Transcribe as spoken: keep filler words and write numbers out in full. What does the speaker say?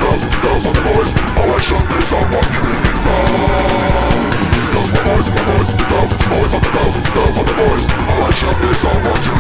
thousands of girls on the boys. Oh, I should be someone you really love. Because my boys and my boys, the thousands of boys on the thousands of girls on the boys. Oh, I should be someone to